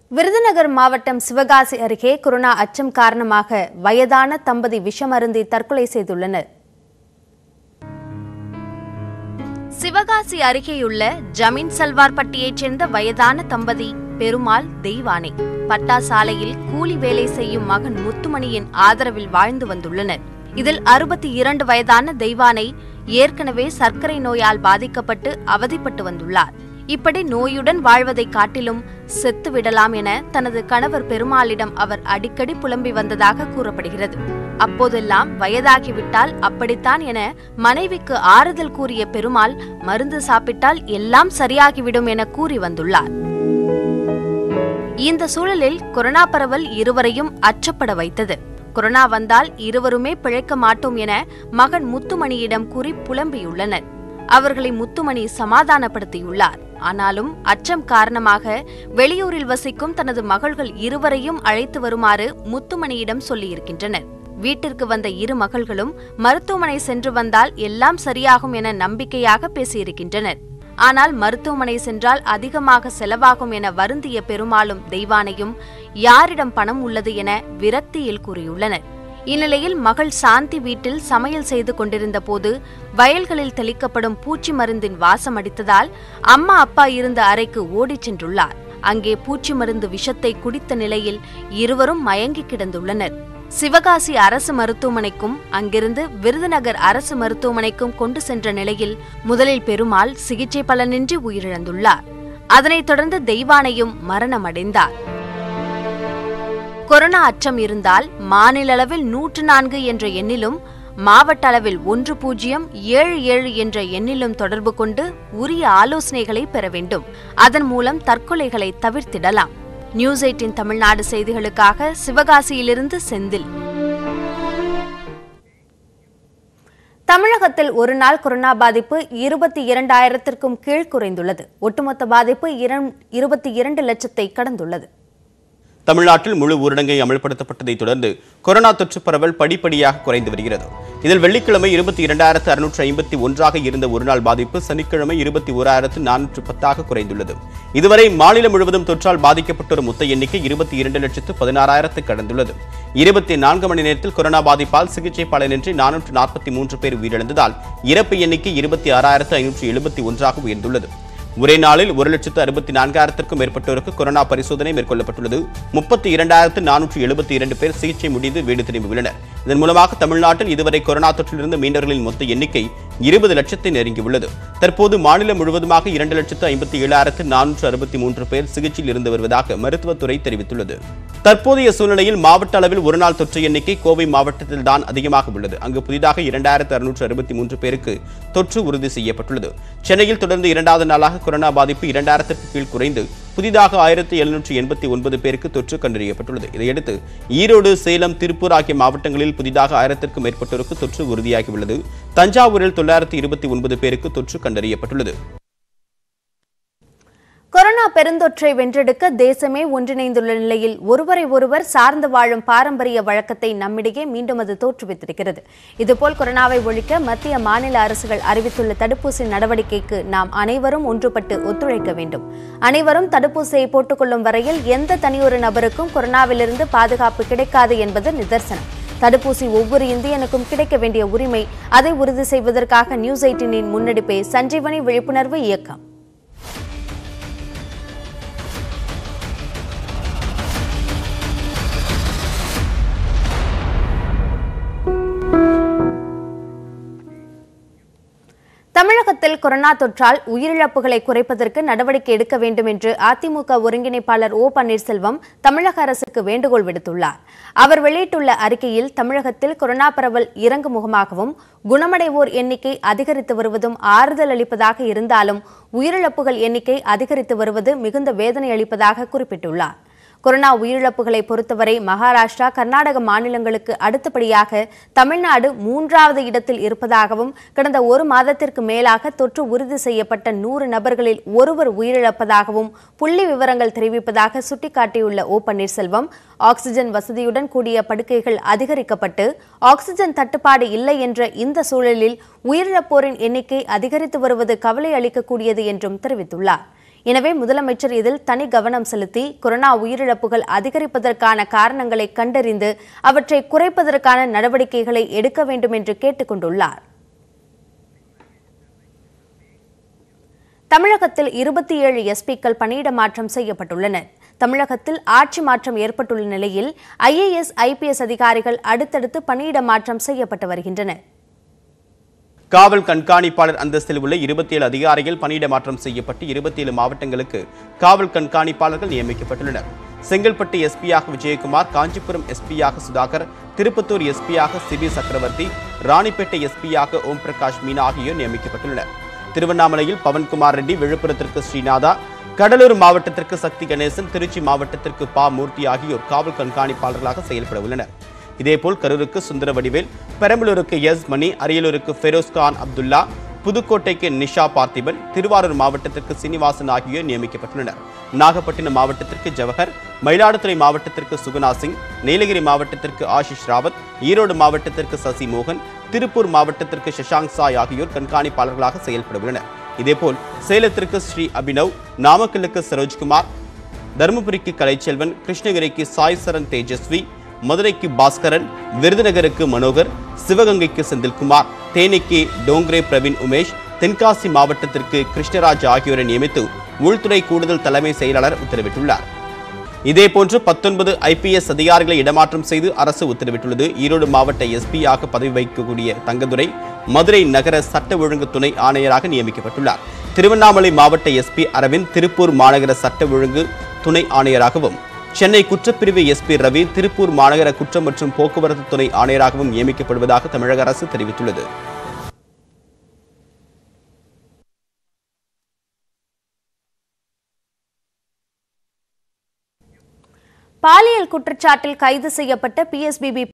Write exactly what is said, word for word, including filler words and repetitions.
விருதுநகர் மாவட்டம் சிவகாசி அருகே கொரோனா அச்சம் காரணமாக வயதான தம்பதி விஷமருந்தி தற்கொலை செய்துள்ளனர். சிவகாசி அருகேயுள்ள ஜமீன் சல்வார்பட்டியைச் சேர்ந்த வயதான தம்பதி பெருமாள் தெய்வானை பட்டா சாலையில் கூலி வேலை செய்யும் மகன் முத்துமணியின் ஆதரவில் வாழ்ந்து வந்துள்ளனர். இதில் அறுபத்தி இரண்டு வயதான தெய்வானை ஏற்கனவே சர்க்கரை நோயால் பாதிக்கப்பட்டு அவதிப்பட்டு வந்துள்ளார். இப்படி நோயுடன் வாழ்வதை காட்டிலும் செத்து விடலாம் என தனது கணவர் பெருமாளிடம் அவர் அடிக்கடி புலம்பி வந்ததாக கூறப்படுகிறது. அப்போதெல்லாம் வயதாகிவிட்டால் அப்படித்தான் என மனைவிக்கு ஆறுதல் கூறிய பெருமாள் மருந்து சாப்பிட்டால் எல்லாம் சரியாகிவிடும் என கூறி வந்துள்ளார். இந்த சூழலில் கொரோனா பரவல் இருவரையும் அச்சப்பட வைத்தது. கொரோனா வந்தால் இருவருமே பிழைக்க மாட்டோம் என மகன் முத்துமணியிடம் கூறி புலம்பியுள்ளனர். அவர்களை முத்துமணி சமாதானப்படுத்தியுள்ளார். ஆனாலும் அச்சம் காரணமாக வெளியூரில் வசிக்கும் தனது மகள்கள் இருவரையும் அழைத்து வருமாறு முத்துமணியிடம் சொல்லியிருக்கின்றனர். வீட்டிற்கு வந்த இரு மகள்களும் மருத்துவமனை சென்று வந்தால் எல்லாம் சரியாகும் என நம்பிக்கையாக பேசியிருக்கின்றனர். ஆனால் மருத்துவமனை சென்றால் அதிகமாக செலவாகும் என வருந்திய பெருமாளும் தெய்வானையும் யாரிடம் பணம் உள்ளது என விரக்தியில் கூறியுள்ளனர். இந்நிலையில் மகள் சாந்தி வீட்டில் சமையல் செய்து கொண்டிருந்த போது வயல்களில் தெளிக்கப்படும் பூச்சி மருந்தின் வாசம் அடித்ததால் அம்மா அப்பா இருந்த அறைக்கு ஓடிச் சென்றுள்ளார். அங்கே பூச்சி மருந்து விஷத்தை குடித்த நிலையில் இருவரும் மயங்கி கிடந்துள்ளனர். சிவகாசி அரசு மருத்துவமனைக்கும் அங்கிருந்து விருதுநகர் அரசு மருத்துவமனைக்கும் கொண்டு சென்ற நிலையில் முதலில் பெருமாள் சிகிச்சை பலனின்றி உயிரிழந்துள்ளார். அதனைத் தொடர்ந்து தெய்வானையும் மரணமடைந்தார். கொரோனா அச்சம் இருந்தால் மாநில அளவில் நூற்று நான்கு என்ற எண்ணிலும் மாவட்ட அளவில் ஒன்று பூஜ்ஜியம் ஏழு ஏழு என்ற எண்ணிலும் தொடர்பு கொண்டு உரிய ஆலோசனைகளை பெற வேண்டும். அதன் மூலம் தற்கொலைகளை தவிர்த்திடலாம். நியூஸ் எயிட்டீன் தமிழ்நாடு செய்திகளுக்காக சிவகாசியிலிருந்து செந்தில். தமிழகத்தில் ஒரு நாள் கொரோனா பாதிப்பு இருபத்தி இரண்டாயிரத்திற்கும் கீழ் குறைந்துள்ளது. ஒட்டுமொத்த பாதிப்பு இருபத்தி இரண்டு லட்சத்தை கடந்துள்ளது. தமிழ்நாட்டில் முழு ஊரடங்கை அமல்படுத்தப்பட்டதை தொடர்ந்து கொரோனா தொற்று பரவல் படிப்படியாக குறைந்து வருகிறது. இதில் வெள்ளிக்கிழமை இருபத்தி இரண்டாயிரத்து அறுநூற்று ஐம்பத்தி ஒன்றாக இருந்த ஒருநாள் பாதிப்பு சனிக்கிழமை இருபத்தி ஓராயிரத்து நானூற்று பத்தாக குறைந்துள்ளது. இதுவரை மாநிலம் முழுவதும் தொற்றால் பாதிக்கப்பட்டோர் மொத்த எண்ணிக்கை இருபத்தி இரண்டு லட்சத்து பதினாறாயிரத்து கடந்துள்ளது. இருபத்தி நான்கு மணி நேரத்தில் கொரோனா பாதிப்பால் சிகிச்சை பலனின்றி நானூற்று நாற்பத்தி மூன்று பேர் உயிரிழந்ததால் இறப்பு எண்ணிக்கை இருபத்தி ஆறாயிரத்து ஐநூற்று எழுபத்தி ஒன்றாக உயர்ந்துள்ளது. ஒரே நாளில் ஒரு லட்சத்து அறுபத்தி நான்காயிரத்திற்கும் மேற்பட்டோருக்கு கொரோனா பரிசோதனை மேற்கொள்ளப்பட்டுள்ளது. முப்பத்தி இரண்டாயிரத்து நானூற்று எழுபத்தி இரண்டு பேர் சிகிச்சை முடிந்து வீடு திரும்பியுள்ளனர். இதன் மூலமாக தமிழ்நாட்டில் இதுவரை கொரோனா தொற்றிலிருந்து மீண்டவர்களின் மொத்த எண்ணிக்கை இருபது லட்சத்தை நெருங்கியுள்ளது. தற்போது மாநிலம் முழுவதுமாக இரண்டு லட்சத்து ஐம்பத்தி ஏழாயிரத்து நானூற்று அறுபத்தி மூன்று பேர் சிகிச்சையில் இருந்து வருவதாக மருத்துவத்துறை தெரிவித்துள்ளது. தற்போதைய சூழ்நிலையில் மாவட்ட அளவில் ஒருநாள் தொற்று எண்ணிக்கை கோவை மாவட்டத்தில் தான் அதிகமாக உள்ளது. அங்கு புதிதாக இரண்டாயிரத்து அறுநூற்று அறுபத்தி மூன்று பேருக்கு தொற்று உறுதி செய்யப்பட்டுள்ளது. சென்னையில் தொடர்ந்து இரண்டாவது நாளாக கொரோனா பாதிப்பு இரண்டாயிரத்திற்கு கீழ் குறைந்து புதிதாக ஆயிரத்தி எழுநூற்று எண்பத்தி ஒன்பது பேருக்கு தொற்று கண்டறியப்பட்டுள்ளது. இதையடுத்து ஈரோடு, சேலம், திருப்பூர் ஆகிய மாவட்டங்களில் புதிதாக ஆயிரத்திற்கும் மேற்பட்டோருக்கு தொற்று உறுதியாகியுள்ளது. தஞ்சாவூரில் தொள்ளாயிரத்தி இருபத்தி ஒன்பது பேருக்கு தொற்று கண்டறியப்பட்டுள்ளது. கொரோனா பெருந்தொற்றை வென்றெடுக்க தேசமே ஒன்றிணைந்துள்ள நிலையில் ஒருவரை ஒருவர் சார்ந்து வாழும் பாரம்பரிய வழக்கத்தை நம்மிடையே மீண்டும் அது தோற்றுவித்திருக்கிறது. இதுபோல் கொரோனாவை ஒழிக்க மத்திய மாநில அரசுகள் அறிவித்துள்ள தடுப்பூசி நடவடிக்கைக்கு நாம் அனைவரும் ஒன்றுபட்டு ஒத்துழைக்க வேண்டும். அனைவரும் தடுப்பூசியை போட்டுக்கொள்ளும் வரையில் எந்த தனியொரு நபருக்கும் கொரோனாவிலிருந்து பாதுகாப்பு கிடைக்காது என்பது நிதர்சனம். தடுப்பூசி ஒவ்வொரு இந்தியனுக்கும் கிடைக்க வேண்டிய உரிமை. அதை உறுதி செய்வதற்காக நியூஸ் எயிட்டீனின் முன்னெடுப்பே சஞ்சீவனி விழிப்புணர்வு இயக்கம். தமிழகத்தில் கொரோனா தொற்றால் உயிரிழப்புகளை குறைப்பதற்கு நடவடிக்கை எடுக்க வேண்டும் என்று அதிமுக ஒருங்கிணைப்பாளர் ஓ பன்னீர்செல்வம் தமிழக அரசுக்கு வேண்டுகோள் விடுத்துள்ளார். அவர் வெளியிட்டுள்ள அறிக்கையில் தமிழகத்தில் கொரோனா பரவல் இறங்கு முகமாகவும் குணமடைவோர் எண்ணிக்கை அதிகரித்து வருவதும் ஆறுதல் அளிப்பதாக இருந்தாலும் உயிரிழப்புகள் எண்ணிக்கை அதிகரித்து வருவது மிகுந்த வேதனை அளிப்பதாக குறிப்பிட்டுள்ளார். கொரோனா உயிரிழப்புகளை பொறுத்தவரை மகாராஷ்டிரா, கர்நாடக மாநிலங்களுக்கு அடுத்தபடியாக தமிழ்நாடு மூன்றாவது இடத்தில் இருப்பதாகவும் கடந்த ஒரு மாதத்திற்கு மேலாக தொற்று உறுதி செய்யப்பட்ட நூறு நபர்களில் ஒருவர் உயிரிழப்பதாகவும் புள்ளி விவரங்கள் தெரிவிப்பதாக சுட்டிக்காட்டியுள்ள ஓ பன்னீர்செல்வம், ஆக்சிஜன் வசதியுடன் கூடிய படுக்கைகள் அதிகரிக்கப்பட்டு ஆக்சிஜன் தட்டுப்பாடு இல்லை என்ற இந்த சூழலில் உயிரிழப்போரின் எண்ணிக்கை அதிகரித்து வருவது கவலை அளிக்கக்கூடியது என்றும் தெரிவித்துள்ளார். எனவே முதலமைச்சர் இதில் தனி கவனம் செலுத்தி கொரோனா உயிரிழப்புகள் அதிகரிப்பதற்கான காரணங்களை கண்டறிந்து அவற்றை குறைப்பதற்கான நடவடிக்கைகளை எடுக்க வேண்டும் என்று கேட்டுக் கொண்டுள்ளார். தமிழகத்தில் இருபத்தி ஏழு எஸ்பிக்கள் பணியிட மாற்றம் செய்யப்பட்டுள்ளனர். தமிழகத்தில் ஆட்சி மாற்றம் ஏற்பட்டுள்ள நிலையில் ஐஏஎஸ், ஐபிஎஸ் அதிகாரிகள் அடுத்தடுத்து பணியிட மாற்றம் செய்யப்பட்டு வருகின்றனர். காவல் கண்காணிப்பாளர் அந்தஸ்தில் உள்ள இருபத்தி ஏழு அதிகாரிகள் பணியிட மாற்றம் செய்யப்பட்டு இருபத்தி ஏழு மாவட்டங்களுக்கு காவல் கண்காணிப்பாளர்கள் நியமிக்கப்பட்டுள்ளனர். செங்கல்பட்டு எஸ்பியாக விஜயகுமார், காஞ்சிபுரம் எஸ்பியாக சுதாகர், திருப்பத்தூர் எஸ்பியாக சிபி சக்கரவர்த்தி, ராணிப்பேட்டை எஸ்பியாக ஓம் பிரகாஷ் மீனா ஆகியோர் நியமிக்கப்பட்டுள்ளனர். திருவண்ணாமலையில் பவன்குமார் ரெட்டி, விழுப்புரத்திற்கு ஸ்ரீநாதா, கடலூர் மாவட்டத்திற்கு சக்தி கணேசன், திருச்சி மாவட்டத்திற்கு பா மூர்த்தி ஆகியோர் காவல் கண்காணிப்பாளர்களாக செயல்பட உள்ளனர். இதேபோல் கரூருக்கு சுந்தர வடிவேல், பெரம்பலூருக்கு எஸ் மணி, அரியலூருக்கு ஃபெரோஸ்கான் அப்துல்லா, புதுக்கோட்டைக்கு நிஷா பார்த்திபன், திருவாரூர் மாவட்டத்திற்கு சீனிவாசன் ஆகியோர் நியமிக்கப்பட்டுள்ளனர். நாகப்பட்டினம் மாவட்டத்திற்கு ஜவஹர், மயிலாடுதுறை மாவட்டத்திற்கு சுகுணா சிங், நீலகிரி மாவட்டத்திற்கு ஆஷிஷ் ராவத், ஈரோடு மாவட்டத்திற்கு சசி மோகன், திருப்பூர் மாவட்டத்திற்கு சஷாங்க் சாய் ஆகியோர் கண்காணிப்பாளர்களாக செயல்பட உள்ளனர். இதேபோல் சேலத்திற்கு ஸ்ரீ அபினவ், நாமக்கலுக்கு சரோஜ்குமார், தருமபுரிக்கு கலைச்செல்வன், கிருஷ்ணகிரிக்கு சாய் சரண் தேஜஸ்வி, மதுரைக்கு பாஸ்கரன், விருதுநகருக்கு மனோகர், சிவகங்கைக்கு செந்தில்குமார், தேனிக்கு டோங்கரே பிரவீன் உமேஷ், தென்காசி மாவட்டத்திற்கு கிருஷ்ணராஜ் ஆகியோரை நியமித்து உள்துறை கூடுதல் தலைமை செயலாளர் உத்தரவிட்டுள்ளார். இதேபோன்று பத்தொன்பது ஐபிஎஸ் அதிகாரிகளை இடமாற்றம் செய்து அரசு உத்தரவிட்டுள்ளது. ஈரோடு மாவட்ட எஸ்பியாக பதவி வகிக்கக்கூடிய தங்கதுரை மதுரை நகர சட்ட ஒழுங்கு துணை ஆணையராக நியமிக்கப்பட்டுள்ளார். திருவண்ணாமலை மாவட்ட எஸ்பி அரவிந்த் திருப்பூர் மாநகர சட்ட ஒழுங்கு துணை ஆணையராகவும், சென்னை குற்றப்பிரிவு எஸ்பி ரவி திருப்பூர் மாநகர குற்றம் மற்றும் போக்குவரத்து துணை ஆணையராகவும் நியமிக்கப்படுவதாக தமிழக அரசு தெரிவித்துள்ளது. பாலியல் குற்றச்சாட்டில் கைது செய்யப்பட்ட பிஎஸ்பிபி